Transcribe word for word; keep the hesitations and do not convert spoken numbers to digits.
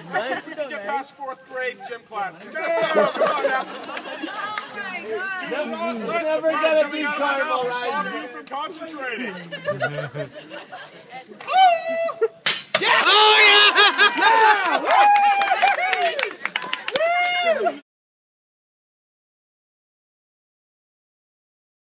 Actually, if we can get past fourth grade gym class. No, come on now. Oh my God. Do not let Never the gonna coming be out of my caramel, mouth stop right? you from concentrating. Yeah! Oh, yeah!